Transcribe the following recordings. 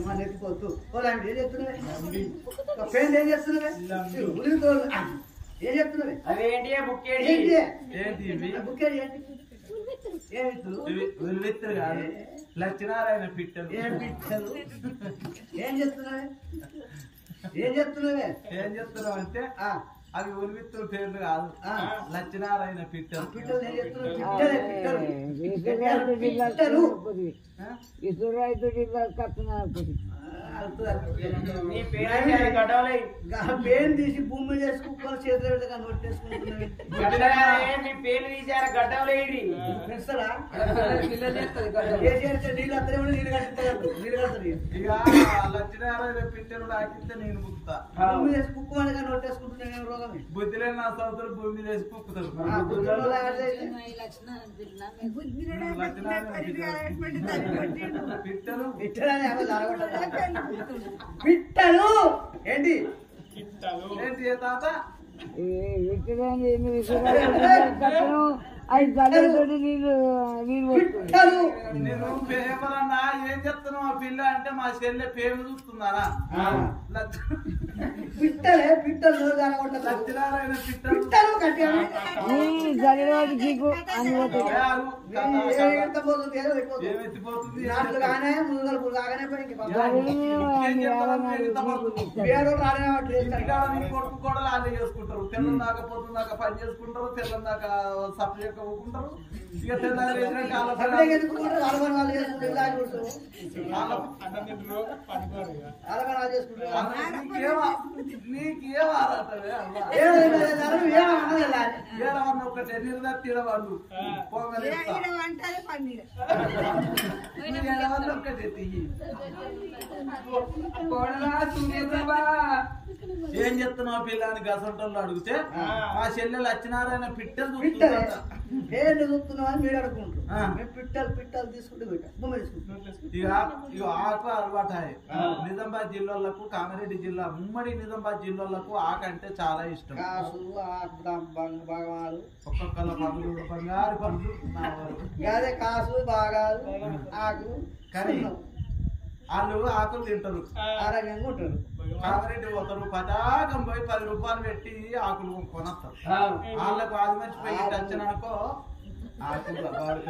నెత్తిపోతూ పోలాంటి ఏం చెప్తున్నావే పెయింట్ ఏం చేస్తున్నావే ఉలితోడు ఏం చెప్తున్నావే అదేంటి బుక్కేడి బుక్కేడి ఉల్లిత్తులు కాదు లక్ష్మీనారాయణ పిట్టలు ఏం పిట్టలు ఏం చెప్తున్నావే ఏం చెప్తున్నావే ఏం చెప్తున్నావు అంటే అవి ఉల్లిత్తుల పేర్లు కాదు లక్ష్మీనారాయణ పిట్టలు పిట్టలు ఏం చెప్తున్నావు పిట్టలు పేరు తీసి భూమి చేసుకుని చేతులు పెడతా నొట్టేసుకుంటున్నావు పేరు తీసారు గడ్డలేడి నీళ్ళు అత్తనే నీళ్ళు కట్టిస్తారు నీళ్ళు కడతారు ఇక లక్ష్మీనారాయణ పిట్టలు నాకిస్తే నేను బుక్కుతా భూమి చేసి కుక్కుమని నొట్టేసుకుంటున్నాను రోగమే బుద్ధిలే నా సోదరులు భూమి మీద వేసి కుక్కుతారు పిట్టలు పిట్టలు ఏంటి ఏంటి తాత నేను పేపర్ అన్నా ఏం చెప్తున్నావు ఆ పిల్ల అంటే మా చెల్లె పేరు చూస్తున్నారా పిట్టలే పిట్టలు లక్ష్మీనారాయణ పిట్టలు పిట్టలు కట్టారు ఏమెత్తిపోతుంది కాగానే ముందు కాగానే కొడుకు కూడా అదే చేసుకుంటారు తెల్లం దాకా పొద్దున్న దాకా పని చేసుకుంటారు తెల్లం దాకా సప్లై ఊకుంటారు ఇక తెల్లారి నీకేం ఆరాటమే ఒకటి నిర్దత్తిడ వాళ్ళు ఒక్కటి ఏం చెప్తున్నావు పిల్లని గసంటోళ్ళు అడిగితే మా చెల్లెలు లక్ష్మీనారాయణ పిట్టలు ఏంటి చూస్తున్నావు అని మీరు అనుకుంటారు పిట్టలు పిట్టలు తీసుకుంటే ఇక ఆకు అలవాటు నిజామాబాద్ జిల్లాలకు కామారెడ్డి జిల్లా ఉమ్మడి నిజామాబాద్ జిల్లాలకు ఆకు అంటే చాలా ఇష్టం ఒక్కొక్కళ్ళ పనులు బంగారు పనులు అదే కాసు బాగాలు ఆకు కానీ వాళ్ళు ఆకులు తింటారు ఆరోగ్యంగా ఉంటారు కామారెడ్డి పోతారు పతాకం పోయి 10 రూపాయలు పెట్టి ఆకులు కొనస్తారు వాళ్ళకు అది మర్చిపోయి వచ్చిననుకో ఆకులు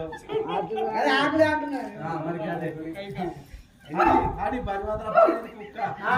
మరి అదే ఆడి 10 కుక్క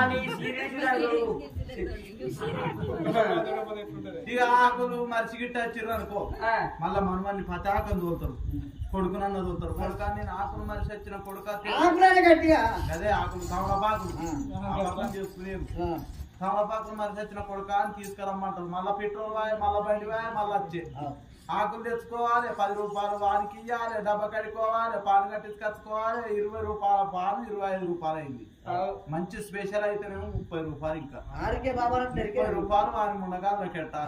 ఇక ఆకులు మరిచిగిట్ట వచ్చిర్రు అనుకో మళ్ళా మనమల్ని పతాకం తోలుతారు కొడుకునన్న తోలుతారు కొడుక నేను ఆకులు మరిచి వచ్చిన కొడుక అదే ఆకులు తమలపాకులు చేసుకునే తమలపాకులు మరిచి వచ్చిన కొడుక అని తీసుకురమ్మంటారు మళ్ళా పెట్రోల్ వాయ మళ్ళా బండి వాయ మళ్ళీ వచ్చే ఆకులు తెచ్చుకోవాలి 10 రూపాయలు వారికి ఇవ్వాలి డబ్బా కడుకోవాలి పాలు కట్టించుకొచ్చుకోవాలి 20 రూపాయల పాలు 25 రూపాయలు అయింది మంచి స్పెషల్ అయితేనేమో 30 రూపాయలు ఇంకా 30 రూపాయలు వారి ముండగాలు పెట్టాలి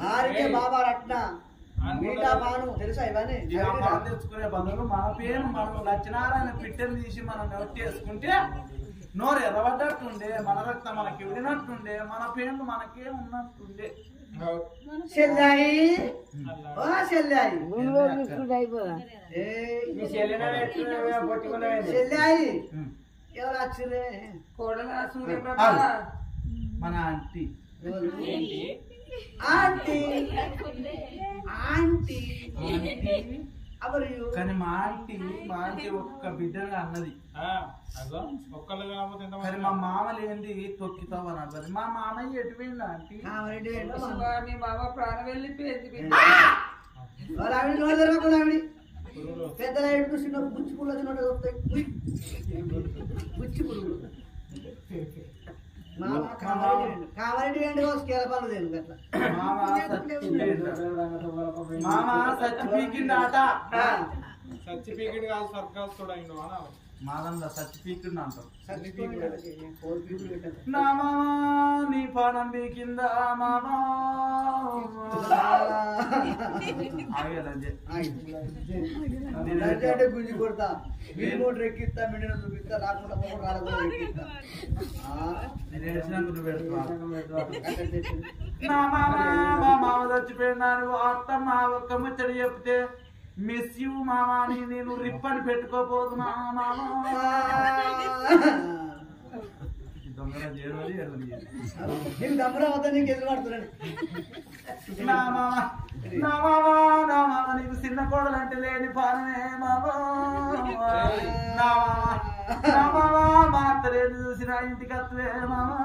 పాలు తెచ్చుకునే బదులు మన పేరు మనం లక్ష్మీనారాయణ పిట్టెలు తీసి మనం నోట్ చేసుకుంటే నోరు ఎర్రబడ్డట్టుండే మన రక్తం మనకి విడినట్టుండే మన పేర్లు మనకే ఉన్నట్టుండే చెల్లాయి ఎవరు వచ్చిరే మన ఆంటీ ఆంటీ ఆంటీ కానీ మా ఆంటీ ఒక్క బిడ్డగా అన్నది కానీ మా మామలు ఏంది తొక్కితావు అని అన్నది మా మామయ్య ఎటు పోయింది ఆంటీ మీ మామ ప్రాణం వెళ్ళిపోయింది పెద్ద చిన్న బుచ్చి పుల్ల వస్తాయి బుచ్చి పురుగులు కామారెడ్డి ఏంటి కేల పనులు తెలియదు అట్లా మామ సచ్చిపీకిండాట సర్టిఫికేట్ కాదు సర్కార్ కూడా మాదంతా సచ్చిపీకిండు అంటారు నా మామా నీ పానం కింద మామా గుంజి కొడతా రిమోట్ ఎక్కిస్తా మిడిన చూపిస్తా రాకుండా నా మామ మా మామ చచ్చిపోయినాను అత్తమ్మ ఒక్క ముచ్చడి చెప్తే మిస్ యూ మామా అని నేను రిప్పని పెట్టుకోపోతున్నా మామా తొందరగా చేరువది ఎడవది నీకు దమ్మురా వద్ద నీకు ఎదురు పడుతున్నాడు. నా మామ నీకు చిన్న కోడలు అంటే లేని పాలనే మామా నా మామ మా అత్త లేదు చూసిన ఇంటికి అత్తవే మామా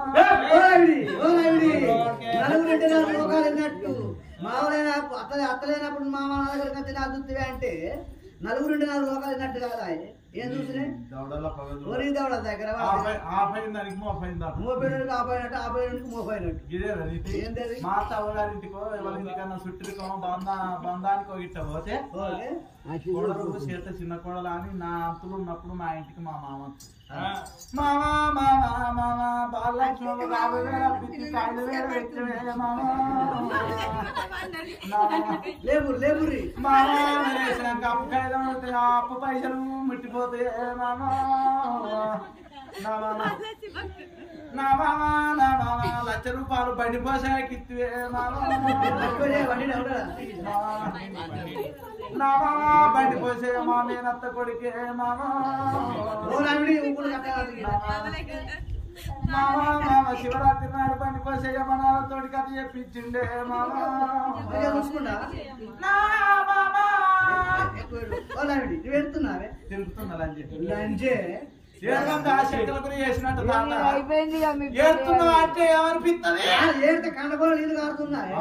నలుగురింటి లోకాలు ఎన్నట్టు మామూలైన అత్తలేనప్పుడు మామ నా దగ్గరికి వచ్చి నా చూస్తే అంటే నలుగురింటి 4 లోకాలు ఎన్నట్టు కాదా? ఏం చూసినాయి ఒరి దవడ దగ్గర మోపోయినట్టు ఆపోయినట్టు ఆపోయినట్టు మోపోయినట్టు మా అత్త అవ్వగారింటికో ఎవరింటికన్నా చుట్టికో బంధానికో ఇట్ట పోతే కోడలు చేత చిన్న కోడలు అని నా అంతులు ఉన్నప్పుడు మా ఇంటికి మా మామ బాలలక్ష్మి అప్పు పైసలు ముట్టిపోతే మామా నా మామ 1,00,000 రూపాయలు బండి పోసాకి ఇస్తే మామా నా మామ బండి పోసే మా మేనత్త కొడుకే మామా మామ శివరాత్రి నాడు బండి పోసే మన తోడి కథ చెప్పించిండే మామా తిరుగుతున్నా చేసినట్టు ఏడుతున్నావు అంటే ఏమనిపిస్తుంది ఏడితే కండపూర నీళ్ళు కారుతున్నాయి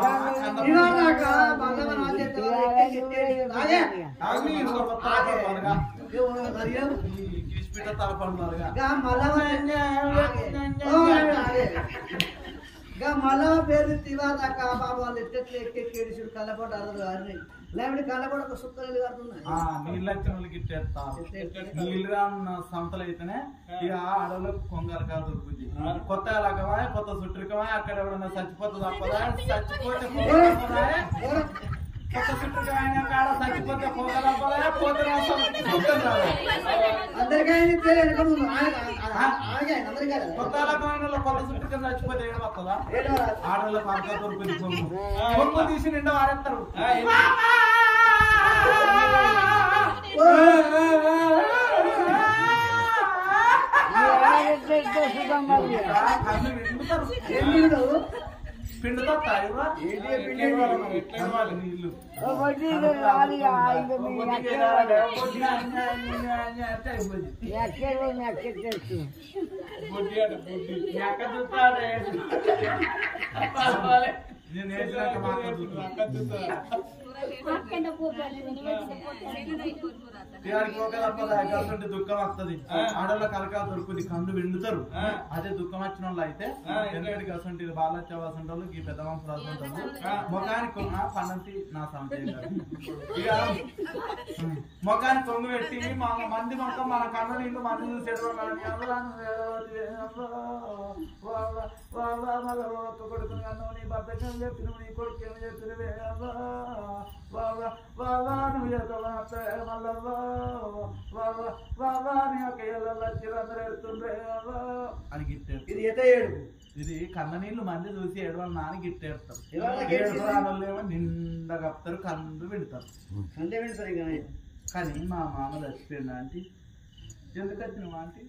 మళ్ళా పేరు తివాదాక బాబు వాళ్ళు ఎట్టెట్లు ఎక్కేడుచుడు కళ్ళపోట అదలు అన్ని లేకపోతే కళ్ళపోట ఒక సుక్క నీళ్ళు కడుతున్నాయి నీళ్ళు వచ్చిన వాళ్ళకి ఇట్టేస్తారు నీళ్ళు రాన్న సంతలు అయితేనే ఇక అడవులకు కొంగరకా దొరుకుతుంది కొత్త లగమా కొత్త చుట్టరికమా అక్కడ ఎవడన్నా చచ్చిపోతే తప్పదా చచ్చిపోతే కొత్త చుట్టరికమైన కాడ చచ్చిపోతే పొగలపదా పోతే కొత్త రకమైన కొత్త చుట్టరికం చచ్చిపోతే ఏడు వస్తుందా ఆడవాళ్ళకు అంతా దొరుకుతుంది కొమ్ము తీసి నిండా వారేస్తారు పిండుతా నీళ్ళు నేను వేసినాక మాట్లాడుతుంటే దుఃఖం వస్తుంది ఆడోళ్ళ కలకాలు దొరుకుతుంది కన్ను వెండుతారు అదే దుఃఖం వచ్చిన వాళ్ళు అయితే ఎందుకంటే అసంటి బాలచ్చేవాసంటి వాళ్ళు ఈ పెద్ద వంశ రాసుకుంటారు ముఖానికి పన్నంటి నా సంశయం ఇక ముఖానికి కొంగు పెట్టి మంది మొత్తం మన కన్ను నీళ్ళు మంది చూసేట కొడుకుని కన్ను నీ భర్త చెప్పిన నీ కొడుకు ఏమి చెప్పినవే నువ్వు అని గిట్టారు ఇది కన్న నీళ్ళు మంది చూసి ఏడవాలి నాని గిట్టేస్తారు ఏడులేమో నిండా కప్తారు కన్ను పెడతారు కానీ మా మామ చచ్చిపోయింది ఆంటీ ఎందుకు వచ్చినావు ఆంటీ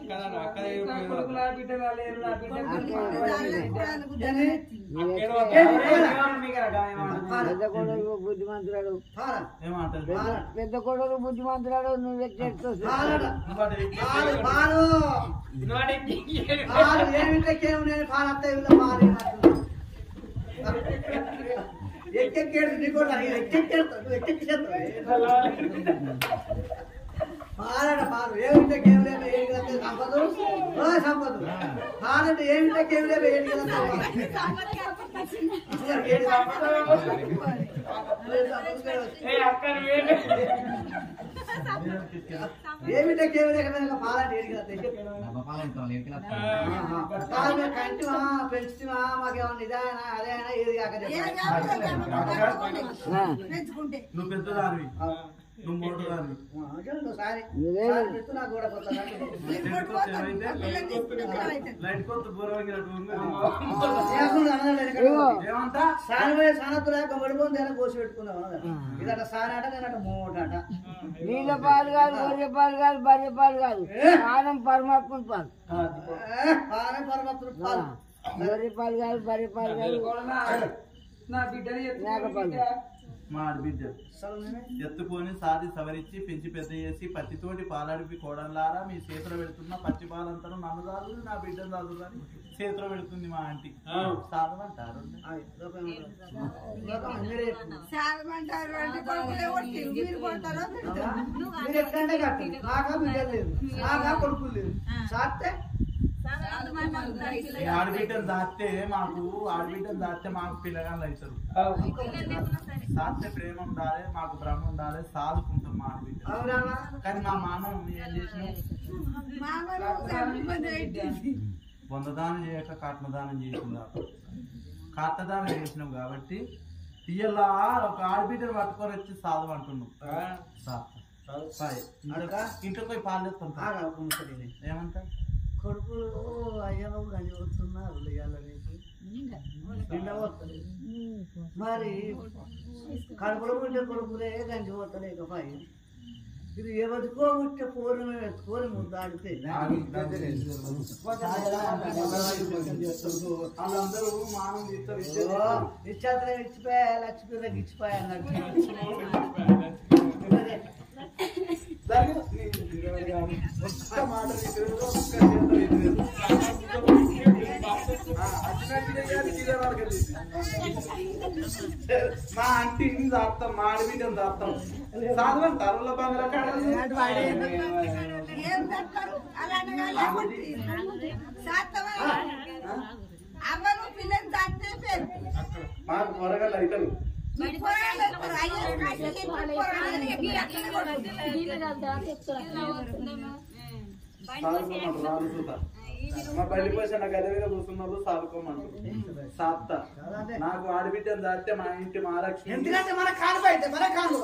బుద్ధిమంతురాడు పెద్ద కొడుకు బుద్ధిమంతురాడు నువ్వు ఎక్కెక్కేడు నీ కూడా పాలట పాలు ఏమిటే కేవలం ఏడు సంపదు సంపదు పాలంటే ఏమిటే కేవలం ఏడు ఏమిటే కేవలం పాలంటే ఏడు కంటివా పెంచుతావా మాకేమన్నా ఇదానా అదేనా ఏది కాక నువ్వు పెద్దదానివి నువ్వు మోటరాన్ని లైట్ కొత్త ఏమంటా సానపోయే సానత్తులేక పడిపోతుంది ఎలా కోసి పెట్టుకున్నావు ఇదట సానాట నేనట మోటాట నీళ్ళ పాలు కాదు గొర్రె పాలు కాదు బర్రె పాలు కాదు పానం పరమాత్మ పాలు పానే పరమాత్మ పాలు గొర్రె పాలు కాదు బర్రె పాలు కాదు నా బిడ్డని మేకపాలు మా ఆడబిడ్డ ఎత్తుకొని సాది సవరించి పెంచి పెద్ద చేసి పచ్చితోటి పాలడిపి కోడలారా మీ చేతిలో పెడుతున్న పచ్చి పాలంతా నన్ను దాదు నా బిడ్డను దాదు అని చేతిలో పెడుతుంది మా ఆంటీ సాధమంటారు మీరు ఎట్లంటే కట్టు నాకా బిడ్డలు లేదు నాకా కొడుకులు లేదు సాస్తే ఆడబిడ్డను దాస్తే మాకు పిల్లగాళ్ళు అవుతారు సాధ్య ప్రేమ ఉండాలి మాకు భ్రమ ఉండాలి సాదుకుంటాం మా ఆడబిడ్డ కానీ మా మామ ఏం చేసినాం వందదానం చేయక కాట్నదానం చేసినాం కాట్నదానం చేసినాం కాబట్టి ఇలా ఒక ఆడబిడ్డను పట్టుకొని వచ్చి సాధు అంటున్నాం ఇంట్లో పోయి పాలు తెస్తాం ఏమంటా కొడుకులు అయ్యలో గంజి వస్తున్నారు మరి కడుపులో పుట్టే కొడుకులే గంజి పోతలేకపోయి ఇది ఎవరికో పుట్టే పూర్ణమే ఎత్తుకొని ముద్దాడితే వాళ్ళందరూ మానం ఇచ్చేతనే ఇచ్చిపోయా లక్ష్మీలకు ఇచ్చిపోయా అన్నట్టు మా ఆంటీని దాస్తాం మా ఆడబిడ్డను దాస్తాం సాధనం తరువుల బంగారు మాకు త్వరగా లైటలు మా బయట పోసిన గది మీద కూర్చున్నారు సాదుకోమంటారు సాత్త నాకు ఆడబిడ్డను దాస్తే మా ఇంటి మహాలక్ష్మి ఎందుకంటే మన కాను అయితే మన కాను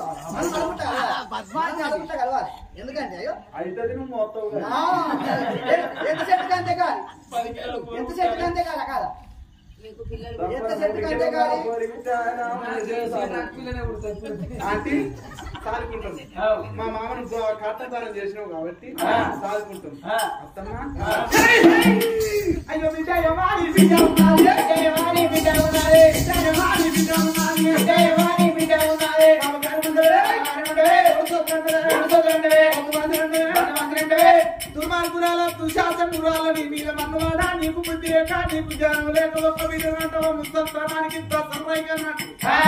కలవాలి ఎందుకంటే అయితే నువ్వు మొత్తం ఎంత చెట్టు కంటే కాదు ఎంత చెట్టు కంటే కాదా కాదా ఆంటీ సాదుకుంటాం మా మామను కాటదానం చేసినావు కాబట్టి సాదుకుంటాం అత్తమ్మా అయ్యో బిడ్డ యమాని బిడ్డ ఉన్నది యమాని బిడ్డ ఉన్నది యమాని బిడ్డ ఉన్నది యమాని బిడ్డ ఉన్నది దుర్మార్గురాల దుశాసన గురాల నీ మీద మన్నవాడా నీకు బుద్ధి లేక నీకు జ్ఞానం లేక ఒక్క విధంగా ముసల్తానానికి సర్వైకన్నట్టు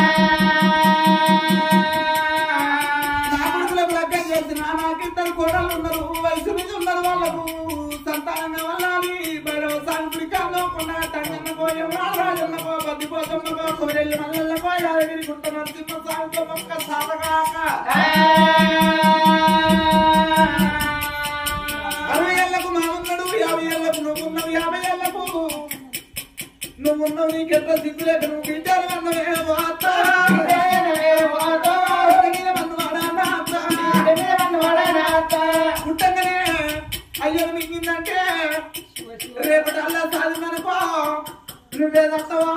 నా కొడుకులకు లగ్గం చేసిన నాకిద్దరు కోడళ్ళు ఉన్నారు వయసు మీద ఉన్నారు వాళ్ళకు సంతానం వల్లాలి బయట సాగుడి కాలో కొన్న తండ్రి పోయే రాజన్నకో బద్ది పోసమ్మకో కోరెల్లి మల్లెల్లకో యాదగిరి గుంట నరసింహ సాగుతో ఒక్క సాధగాక 60 ఏళ్లకు మా ఉన్నాడు 50 ఏళ్లకు నువ్వున్నావు 50 ఏళ్లకు నువ్వున్నావు నీకెంత సిగ్గులేక నువ్వు బిడ్డలు అన్నవే పుట్టంగానే అయ్యో మింగిందంటే రేపటి అల్లా సాధిననుకో నువ్వే తస్తావో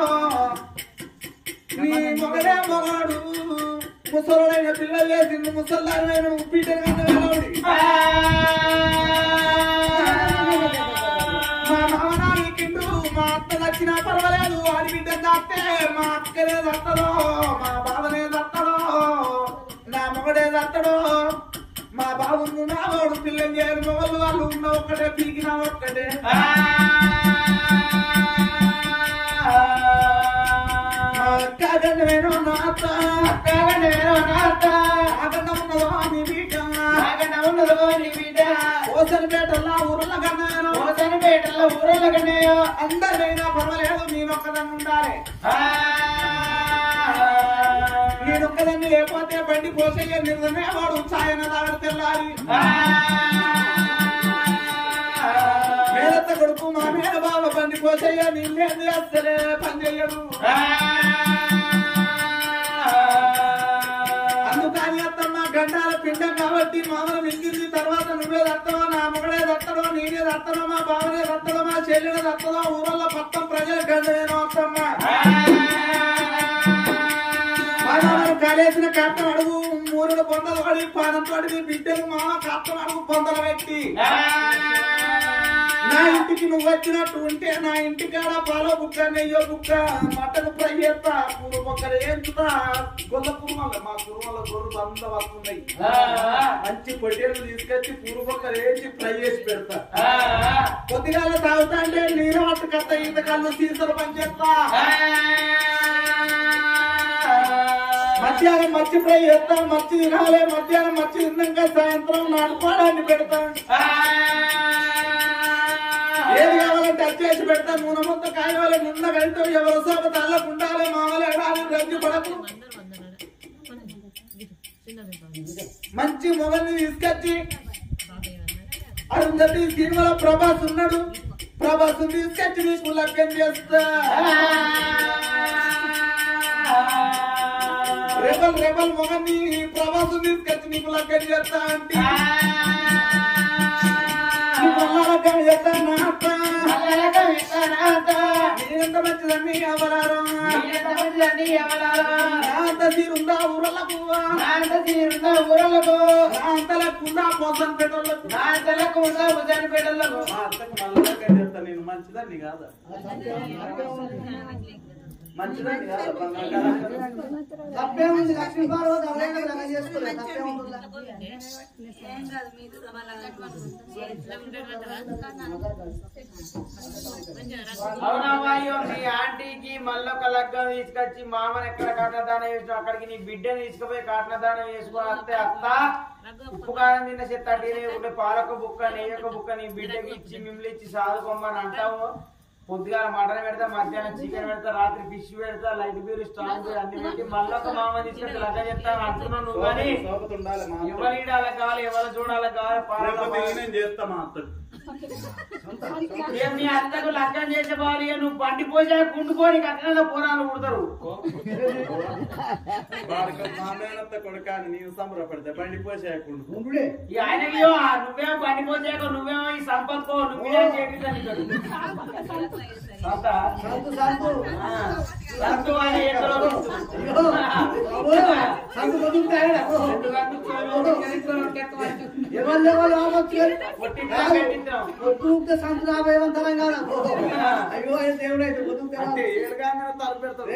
నీ మొగడే మొగాడు ముసలుడైన పిల్లలు లేసి ముసల్లారైన బిడ్డలు మా మామనాలికిండు మా అత్త దచ్చినా పర్వాలేదు వాడి బిడ్డ దాస్తే మా అక్కనే దత్తడో మా బావనే దత్తడో నా మొగడే దత్తడో మా బాబు నా వాడు పిల్లని చేయరు వాళ్ళు ఉన్న ఒక్కటే పీకినా ఒక్కటే కాగండమేనో నాత కాగండమేనో నాత కాగండ ఉన్నదో నీ బిడ్డ కాగండ ఉన్నదో నీ బిడ్డ ఓసనపేటల్లో ఊరల కన్నాను ఓసనపేటల్లో ఊరల కన్నాయో అందరైనా పర్వాలేదు నేనొక్కదాన్ని ఉండాలి నేనొక్కదాన్ని లేకపోతే బండి పోసయ్య నిర్ణమే వాడు ఛాయన దాగడ తెల్లాలి మేడత్త కొడుకు మా మేడ బాబ బండి పోసయ్య నిన్నేది అసలే పని చెయ్యడు అందుకని అత్తమ్మ గండాల పిండం కాబట్టి మామూలు మింగింది తర్వాత నువ్వే దత్తవో నా మొగడే దత్తడో నేనే దత్తడో మా బావనే దత్తడో మా చెల్లెడే దత్తడో ఊరల్లో మొత్తం ప్రజలు గండలేను వస్తమ్మా కాలేసిన కట్టం అడుగు మూరుడు పొందలు పడి పాదంతో అడిగి బిడ్డలు మామ కట్టం అడుగు పొందలు పెట్టి నా ఇంటికి నువ్వు వచ్చినట్టు ఉంటే నా ఇంటికాడ పాలో బుక్క నెయ్యో బుక్క మటన్ ఫ్రై చేస్తా పూరు బొక్కలు ఏంచుతా గొల్ల కురుమల మా కురుమల గొర్రెలు బంద వస్తున్నాయి మంచి పొట్టేలు తీసుకొచ్చి పూరు బొక్కలు వేసి ఫ్రై చేసి పెడతా కొద్దిగా తాగుతా అంటే నీరు పట్టు కత్త ఈత కళ్ళు సీసలు పనిచేస్తా మధ్యాహ్నం మచ్చి ఫ్రై చేస్తా మచ్చి తినాలి మధ్యాహ్నం మచ్చి తిన్నాక సాయంత్రం నాటుకోవడాన్ని పెడతా ఏది కావాలంటే వచ్చేసి పెడతా నూనె మొత్తం కాయవాలి నిన్న కలితో ఎవరు సోప తల్లకుండాలి మామూలు ఎడాలి రద్దు పడకు మంచి మొగల్ని తీసుకొచ్చి అరుంధతి సినిమాలో ప్రభాస్ ఉన్నాడు ప్రభాస్ తీసుకొచ్చి నీకు లగ్గం చేస్తా రెబల్ మొగన్ని ప్రభాస్ తీసుకొచ్చి నీకు లగ్గం చేస్తా అంటే ఎంత మంచిదన్నీ ఎవరారు అంత తీరుందా ఊరలకు అంతలకుందా పోసన్ పెట్టలకు చెప్తా నేను మంచిదాన్ని కాదా మంచిదాన్ని కాదా తప్పేముంది లక్ష్మీపార్వ చేసుకోలేదు తప్పేముంది అవునవాయో మీ ఆంటీకి మళ్ళొక లగ్గం తీసుకొచ్చి మామని ఎక్కడ కాటదానం వేసిన అక్కడికి నీ బిడ్డని తీసుకుపోయి కాటదానం వేసుకొని వస్తే అత్త ఉప్పు కారం తిన్న చెత్త లేకుంటే పాలక బుక్క నెయ్యక బుక్క నీ బిడ్డకి ఇచ్చి మిమ్మల్ని ఇచ్చి సాదుకోమని అంటావు పొద్దుగా మటన్ పెడతా మధ్యాహ్నం చికెన్ పెడతా రాత్రి ఫిష్ పెడతా లైట్ బీర్ స్ట్రాంగ్ అన్ని పెట్టి మళ్ళొక మామ తీసుకొచ్చి లగ్గ చెప్తాను అంటున్నావు నువ్వు కానీ ఎవరి ఈడాలకు కావాలి ఎవరు చూడాలకు కావాలి చేస్తా మా అత్తకు మీ అత్తకు లగ్గం చేసే బాలి నువ్వు బండి పోసా కుండుకొని కట్టిన పోరాలు పుడతారు మామేనత్త కొడుకాని నీవు సంబరపడతా బండి పోసేయకుండా ఆయనకి నువ్వేమో బండి పోసాక నువ్వేమో ఈ సంపత్కో నువ్వే చేపించాను సంతు అని ఎక్కడో సంతరాభయవంతరం కాదు అయ్యో దేవుడైతే అంటే ఏడుగానే తలుపు పెడతారు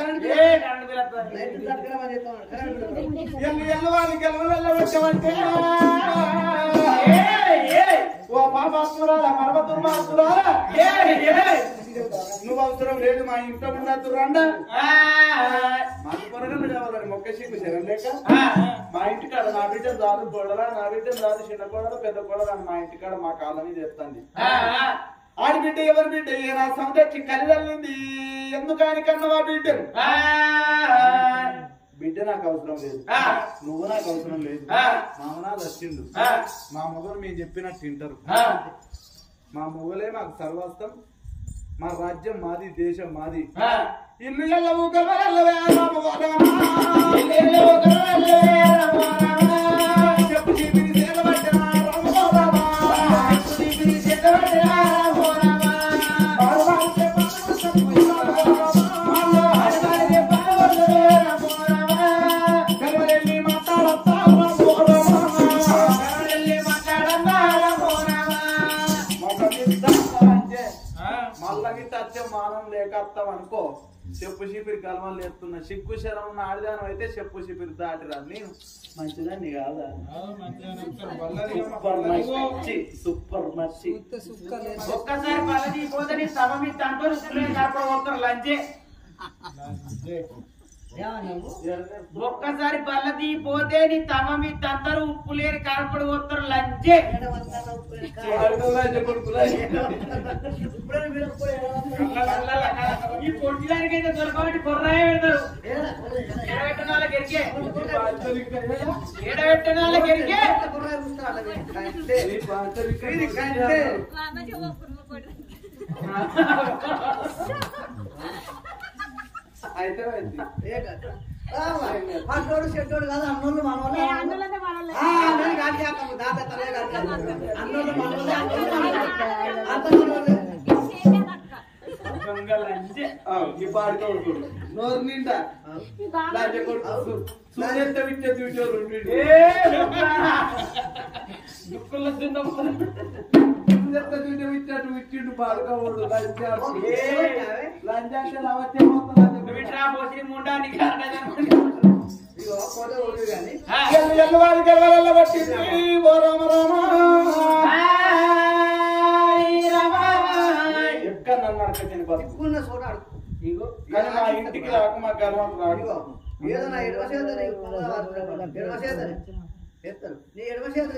ఎల్లు వెళ్ళబెట్టమంటే ఓ పాపాసురాలా మరమ దుర్మాసురాలా నువ్వు అవసరం లేదు మా ఇంట్లో ఉన్నట్టురండా మాకు పొరగలు కావాలని మొక్క సిగ్గు శరం లేక మా ఇంటికాడ నా బిడ్డ దారు గొడవలా నా బిడ్డ దారు చిన్న గొడవలు పెద్ద గొడవలు అని మా ఇంటికాడ మా కాళ్ళని చేస్తుంది ఆడి బిడ్డ ఎవరి బిడ్డ నా సొంతకి కలిదల్లింది ఎందుకని కన్నవా బిడ్డను బిడ్డ నాకు అవసరం లేదు నువ్వు నాకు అవసరం లేదు మామనాథ్ వచ్చిండు మా మొగలు మేము చెప్పినట్టు తింటారు మా మొగలే మాకు సర్వస్తం మా రాజ్యం మాది దేశం మాది ఇల్లు చెప్పు చీపిరి సేదబట్టిన మానం లేక అత్తాం అనుకో చెప్పు చీపిరి కలమలు లేస్తున్నా సిగ్గు శరం ఉన్న ఆడిదానం అయితే చెప్పు చీపిరి దాటిరా నేను మంచిదాన్ని కాదా సూపర్ మచ్చి ఒక్కసారి పల్లకి పోతే నీ సభ మీ తంటూ పోతారు లంచే ఒక్కసారి బల్లది పోతే నీ తమ మీ తందరు ఉప్పు లేని కనపడి పోతారు లంచే ఈ పొట్టిదానికి అయితే దొరకబట్టి కొర్రాయ పెడతారు ఏడబెట్టనాలకు ఎరికే ఏడబెట్టనాలకు ఎరికే అయితే పట్టోడు చెట్టోడు కాదు అన్నోళ్ళు మనోళ్ళు అన్నోళ్ళు మనోళ్ళు నోరు నిండా ఇచ్చిండు పాడుకోడు లంచాంటే లవచ్చే ఎక్కడ నన్ను అడగని ఎక్కువ చోట ఇగో కానీ మా ఇంటికి రాక మా గర్వం రాడు ఏదో నా ఎడమ చేతులు ఎడమ చేతులు ఎత్తారు నీ ఎడమ చేతులు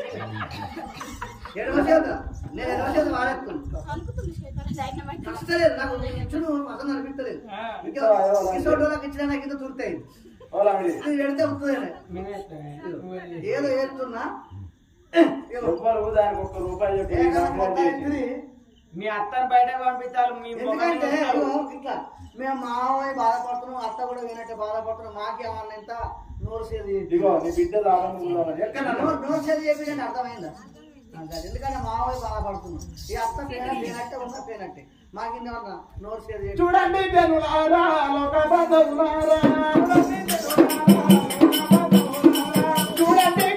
ఎడమ చేతులు నేను ఎడమ చేతులు వాడేస్తాను కష్టలేదు నాకు ఇచ్చును అతను అనిపించలేదు ఇంకా కిషోటోళ్ళకి ఇచ్చిన నాకు ఇంత తురుతాయి ఎడితే వస్తుంది ఏదో ఏడుతున్నా రూపాయలు దానికి ఒక్క రూపాయి చెప్పి మీ అత్తను బయటకు పంపించాలి మీ ఎందుకంటే ఇట్లా మేము మావయ్య బాధపడుతున్నాం అత్త కూడా వినట్టే బాధపడుతున్నాం మాకేమన్నా ఇంత నోరు సేది ఇదిగో నీ బిడ్డ నోరు సేది చెప్పి అర్థమైందా ఎందుకంటే మావయ్య బాధపడుతున్నాం ఈ అత్త పేనట్టే ఉన్నా పేనట్టే మాకిందేమన్నా నోరు సేది చూడండి చూడండి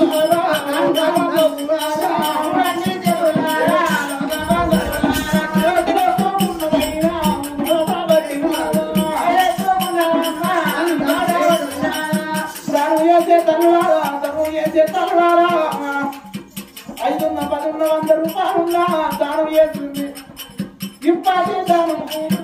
ఐదున్న 10 రూపాయలున్నా దానం చేస్తుంది ఇప్పటి దానం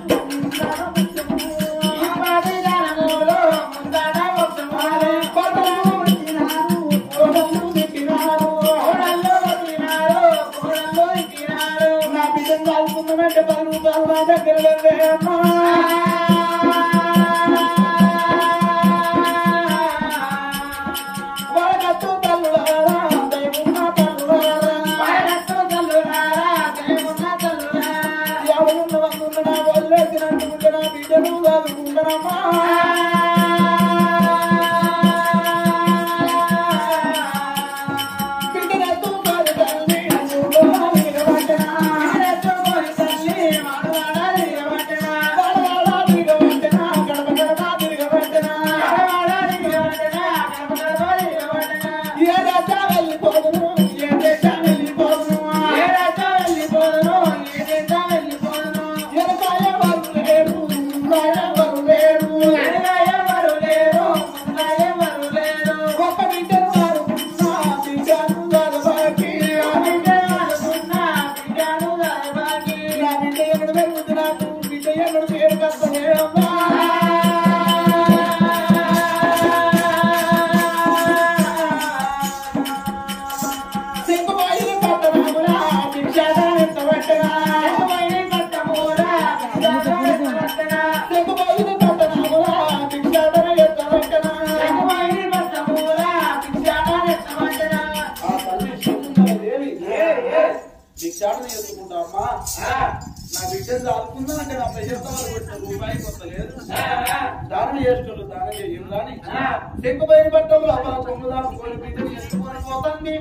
నా బిడ్డను కాల్చుకుందామంటే 10 రూపాయలు నా దగ్గర లేవేమ్మా భిక్షాటన చేసుకుంటామా నా బిడ్డను దాచుకుందా అంటే నా ప్రజలతో రూపాయి కొత్తలేదు దానం చేస్తున్నారు దానం చేయాలని చెక్కుపోయిన బట్టలు అలా కొమ్ముదాచుకొని బిడ్డను ఎత్తుకొని పోతండి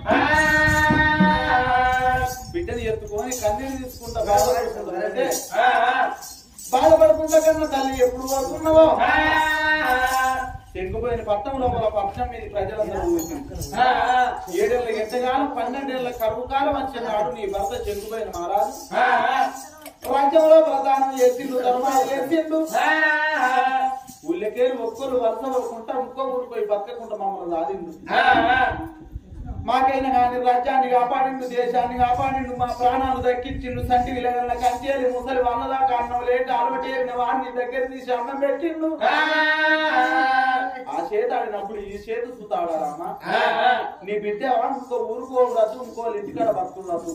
బిడ్డను ఎత్తుకొని కన్నీళ్ళు తీసుకుంటా బాధపడుకుంటా అంటే బాధపడుకుంటా కన్నా తల్లి ఎప్పుడు పోతున్నావో చెంగుపోయిన పట్టం లోపల పక్షం మీద ప్రజలందరూ 7 ఏళ్ళ ఎంతగానో 12 ఏళ్ళ కరువు కాలం వచ్చినాడు నీ భర్త చెంగుపోయిన మహారాజు రాజ్యంలో ప్రధానం చేసిండు ధర్మాలు చేసిండు ఊళ్ళకేరు ఒక్కరు వరుస ఊరుకుంటా ఇంకో ఊరిపోయి బతకకుండా మమ్మల్ని సాధిండు మాకైనా కానీ రాజ్యాన్ని కాపాడిండు దేశాన్ని కాపాడిండు మా ప్రాణాలు దక్కించిండు సంటి విలగల కంచేది ముసలి వన్నదాకా అన్నం లేక అలవటేరిన వాడిని దగ్గర తీసి అన్నం పెట్టిండు ఆ చేత ఆడినప్పుడు ఈ చేతు సుతాడారమ్మా నీ బిడ్డ ఇంకో ఊరుకోడదు ఇంకో ఇంటికాడ బతుకుడదు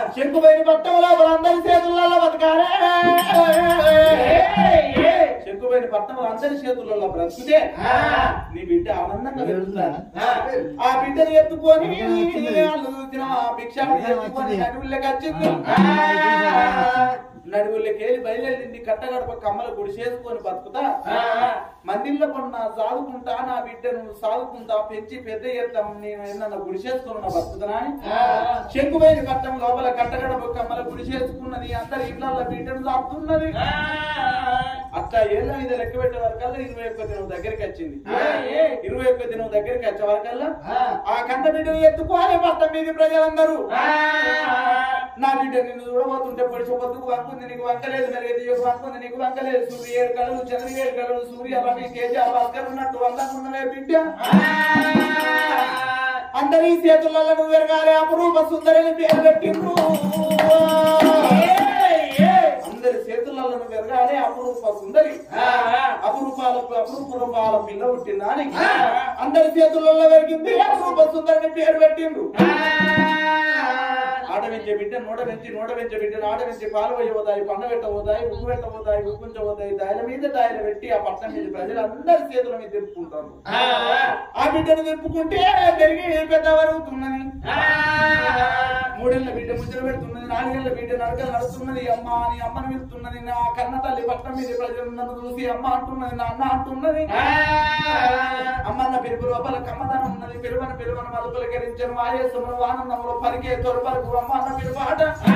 చెంకుపోయిన పట్టంలో వాళ్ళందరి చేతులలో బతకాలే చెంకు చెక్కుపోయిన పట్టణం అందరి చేతులలో బ్రతికితే నీ బిడ్డ ఆనందంగా పెరుగుతారు. ఆ బిడ్డను ఎత్తుకొని భిక్షాన్ని ఎత్తుకొని నడువుల్లోకి వచ్చింది. నడువులకెళ్ళి బయలుదేరింది. కట్టగడప కమ్మల గుడి చేసుకొని బతుకుతా మందిల్లో కొన్న సాదుకుంటా నా బిడ్డను సాదుకుంటా పెంచి పెద్ద ఎత్తాం నేను ఏమన్నా గుడి చేసుకుని బతుకుతున్నా అని చెక్కుపోయిన పట్టణం లోపల కట్టగడప కమ్మల గుడి చేసుకున్నది. అందరి ఇళ్లలో బిడ్డను సాగుతున్నది. అట్లా 7 మీద లెక్క పెట్టే వరకల్లా 21 దినం దగ్గరికి వచ్చింది. 21 దినం దగ్గరికి వచ్చే వరకల్లా ఆ కన్న బిడ్డను ఎత్తుకోవాలి పట్టం మీద ప్రజలందరూ. నా బిడ్డ నిన్ను చూడబోతుంటే పొడిచి పొద్దుకు వంకుంది నీకు వంకలేదు, మెరుగైతే వంకుంది నీకు వంకలేదు. సూర్య 7 కళలు చంద్ర 7 కళలు సూర్య రవి కేజీ భాస్కర్ ఉన్నట్టు వందకున్నవే బిడ్డ. అందరి చేతులలో నువ్వు ఎరగాలి అపురూప సుందరిని పేరు పెట్టిండ్రు. అందరి చేతులలో నువ్వు ఎరగాలి అపురూప సుందరి. అపురూపాల పిల్ల పుట్టిందా అని అందరి చేతులలో పెరిగింది. అపురూప సుందరిని పేరు పెట్టిండ్రు. ఆడవించే బిడ్డ నోడ వెంచే బిడ్డను ఆడవించే పాలు పోతాయి, పండ పెట్టబోతాయి, ఉప్పు పెట్టబోతాయి, ఉప్పించబోతాయి. దాయిల మీద దాయిల పెట్టి ఆ పట్టణం మీద ప్రజలందరి చేతుల మీద తిప్పుకుంటారు. ఆ బిడ్డను తిప్పుకుంటే పెరిగి పెద్దవరుగుతున్నది. 3 ఏళ్ల బిడ్డ ముచ్చట పెడుతున్నది. 4 ఏళ్ల బిడ్డ నడకలు నడుస్తున్నది. అమ్మ అని అమ్మను వెళ్తున్నది. నా కన్న తల్లి పట్టణం మీద ప్రజలు నన్ను చూసి అమ్మ అంటున్నది, నాన్న అంటున్నది. అమ్మన్న పిలుపు లోపల కమ్మదనం ఉన్నది. పిలువను మలుపులకరించను ఆయేసమును ఆనందంలో పరిగే తొరపరకు అమ్మ అన్న పిలుపాట.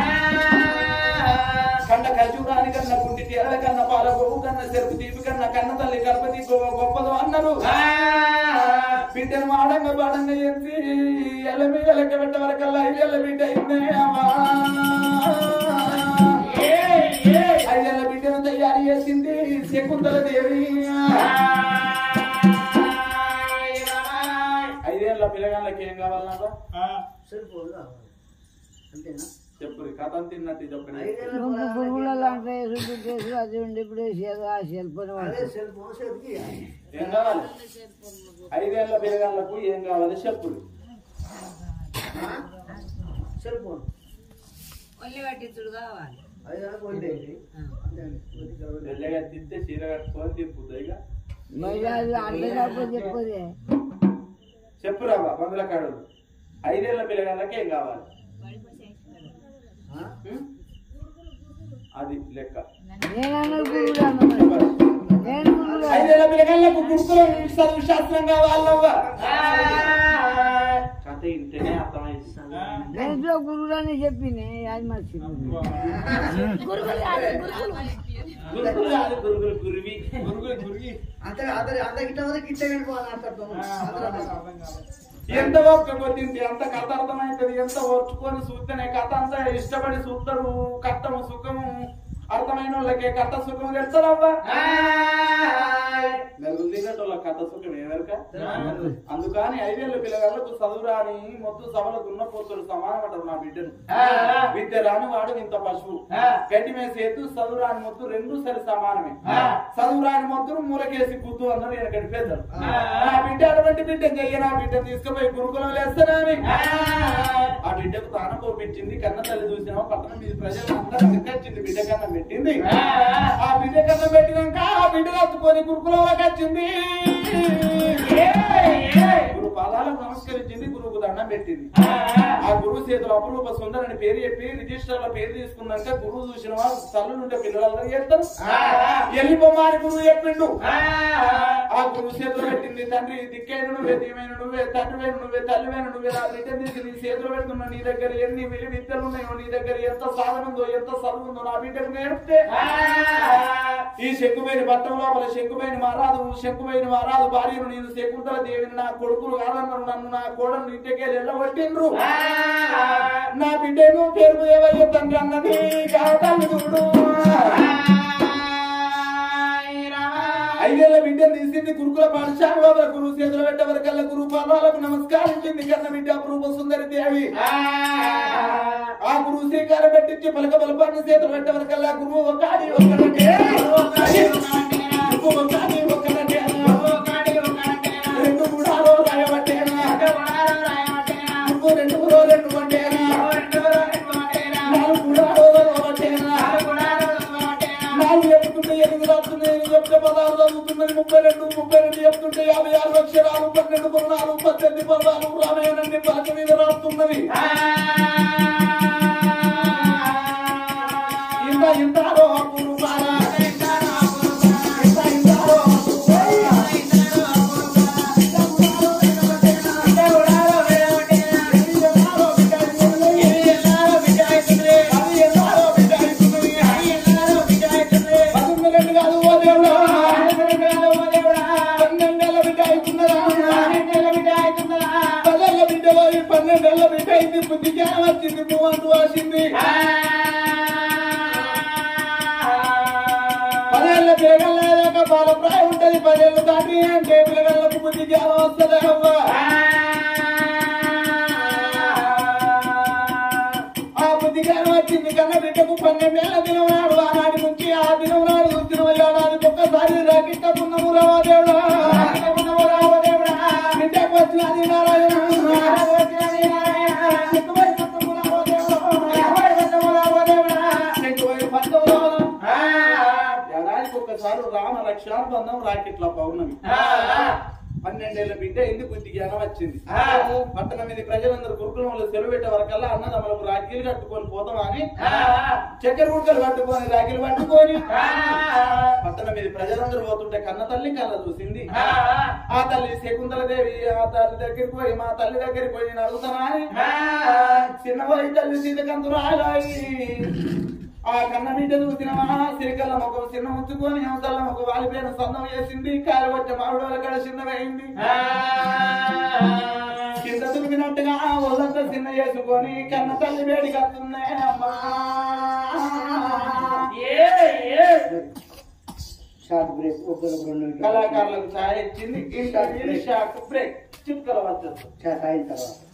కండ ఖర్జూరాని కన్నా గుండి తీరల కన్నా పాల గొవ్వు కన్నా చెరుకు తీపి కన్నా కన్న తల్లి గర్భతి గొప్పదో అన్నారు. బిడ్డను ఆడంగా పాడంగా చేసి ఎల్ల మీద లెక్క పెట్ట వరకల్లా 5 ఏళ్ల బిడ్డ అయిందే. 5 ఏళ్ల బిడ్డను తయారు చేసింది శకుంతల దేవి. 5 ఏళ్ల పిల్లగాళ్ళకి ఏం కావాలన్నా చెప్పు కథ తిన్నట్టు చెప్పండి. ఏం కావాలి 5 ఏళ్ల పిల్లగాళ్ళకు ఏం కావాలి చెప్పు. పెద్దగా తింటే చీర కట్టుకొని తిప్పుతాయి. చెప్పురా మందుల కాడు 5 ఏళ్ల పిల్లగాళ్ళకి ఏం కావాలి అది లెక్క. 5 ఏళ్ల పిల్లగాళ్ళకు గురుకులం చదువు శాస్త్రం కావాలవ్వా. కథ ఇంటనే అర్థమైంది. గురువులని చెప్పింది అది మర్చి ఎంత ఒప్పుకోతింది ఎంత కథ అర్థమైతుంది. ఎంత ఓర్చుకొని చూస్తేనే కథ అంతా ఇష్టపడి చూస్తారు. కష్టము సుఖము అర్థమైన వాళ్ళకే కథ సుఖం తెలుస్తారవ్వా. నలుగురు తిన్నట్టు కథ సుఖం ఏమరక. అందుకని 5 ఏళ్ల పిల్లగాళ్ళకు చదువురాని మొద్దు సభలకు ఉన్న పోతులు సమానమంటారు. నా బిడ్డను విద్య రాని వాడు ఇంత పశువు గడ్డి మేసి ఎత్తు చదువురాని మొద్దు 2 సరి సమానమే. చదువురాని మొద్దును మూలకేసి కూతు అన్నారు వెనకటి పెద్దలు. నా బిడ్డ అటువంటి బిడ్డ చెయ్య. నా బిడ్డ తీసుకుపోయి గురుకులం వేస్తానని ఆ బిడ్డకు తాను కోపించింది. కన్న తల్లి చూసినా పట్టణం మీద ప్రజలు అందరూ ఎక్కొచ్చింది. బిడ్డ కన్నా పెట్టింది. ఆ బిడ్డ కన్నా పెట్టినాక ఆ బిడ్డ కత్తుకొని గురుకులంలోకి వచ్చింది. గురు పాదాలకు నమస్కరించింది. గురువుకు దండం పెట్టింది. ఆ గురువు చేతులు అపురూప సుందరని పేరు చెప్పి రిజిస్టర్ లో పేరు తీసుకున్నాక గురువు చూసిన వాళ్ళు తల్లుంటే పిల్లలందరూ చేస్తారు. వెళ్ళిపోమాని గురువు చెప్పిండు. ఆ గురువు చేతులు పెట్టింది. తండ్రి దిక్కైన నువ్వే, దీవైన నువ్వే, తండ్రివైన నువ్వే, తల్లివైన నువ్వే. ఆ బిడ్డ తీసి నీ చేతులు పెడుతున్నా. నీ దగ్గర ఎన్ని విద్యలు ఉన్నాయో, నీ దగ్గర ఎంత సాధన ఉందో, ఎంత చదువు ఉందో నా బిడ్డకు నేర్పితే ఈ శంకుమైన పట్టం లోపల శంకుమైన మారాదు భార్యను నేను శకుంతల దేవిని నా కొడుకులు కాదన్నారు. నన్ను నా కోడలు ఇంటికి వెళ్ళగొట్టిండ్రు. నా బిడ్డను పేరు ఏవయ్య తండ్రి అన్నది కాదని చూడు. 5 ఏళ్ల బిడ్డను తీసింది. గురుకుల పాఠశాల లోపల గురువు చేతులు పెట్టే వరకల్లా గురువు పాదాలకు నమస్కరించింది. కన్న బిడ్డ అపురూప సుందరి దేవి. ఆ గురువు శ్రీకారం పెట్టించి పలక బలపాన్ని చేతులు పెట్టే వరకల్లా గురువు ఒకటి ఒక్కటే రెండు గుడాలో రాయబట్టేనా, 2 గుడో 2 వంటేనా, 4 గుడాలో ఒకటేనా, 4 ఎప్పుడుంటే 8 రాస్తున్నాయి. చెప్తే 16 చదువుతున్నది 32 చెప్తుంటే 56 అక్షరాలు 12 పర్ణాలు 18 పర్వాలు రామాయణాన్ని పలక మీద రాస్తున్నది ఇంతారో పురుపారా వచ్చింది మూవంతు వాసింది 10 ఏళ్ళ పిల్లగల్లాక బాలప్రాయం ఉంటది 10 ఏళ్ళు దాటి అంటే పిల్లగల్లకు బుద్ధి జ్ఞానం వస్తుంది అవ్వ ఆ బుద్ధి జ్ఞానం వచ్చింది కన్నా బిడ్డకు 12 ఏళ్ళ దినం నాడు ఆనాటి నుంచి ఆ దినం నాడు చూసిన ఏడాదికి ఒక్కసారి రాకిట్టకున్నాము రామదేవుడా బిడ్డకు వచ్చినది నారాయణ రామ రక్షాబంధం రాకెట్ల పౌర్ణమి 12 ఏళ్ళ బిడ్డ ఎందుకు బుద్ధి జ్ఞానం వచ్చింది పట్టణం మీద ప్రజలందరూ గురుకులంలో సెలవు పెట్టే వరకల్లా అన్నదమ్ములకు రాఖీలు కట్టుకొని పోతాం అని చక్కెర గుడ్కలు కట్టుకొని రాఖీలు పట్టుకొని పట్టణం మీద ప్రజలందరూ పోతుంటే కన్న తల్లి కళ్ళ చూసింది ఆ తల్లి శకుంతలదేవి ఆ తల్లి దగ్గరికి పోయి మా తల్లి దగ్గరికి పోయి నేను అడుగుతానా అని చిన్నవారి తల్లి సీతకంతురాయి ఆ కన్న బిడ్డ చూసినవా సిరికల్ల ఒక చిన్న ఉంచుకొని అవతల ఒక వాలిపోయిన సొంతం చేసింది కాలు వచ్చే మామిడి కడ చిన్నమైంది కింద తురిమినట్టుగా ఒళ్ళంతా చిన్న చేసుకొని కన్న తల్లి వేడి కడుతున్నాయి అమ్మా కళాకారులకు ఛాయ్ ఇచ్చింది షార్ట్ బ్రేక్ చిట్కల వచ్చేస్తుంది